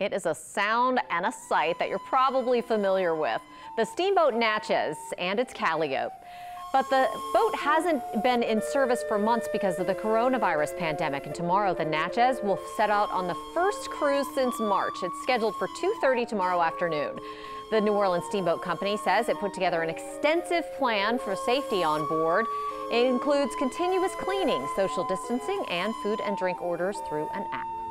It is a sound and a sight that you're probably familiar with. The Steamboat Natchez and its Calliope. But the boat hasn't been in service for months because of the coronavirus pandemic. And tomorrow, the Natchez will set out on the first cruise since March. It's scheduled for 2:30 tomorrow afternoon. The New Orleans Steamboat Company says it put together an extensive plan for safety on board. It includes continuous cleaning, social distancing, and food and drink orders through an app.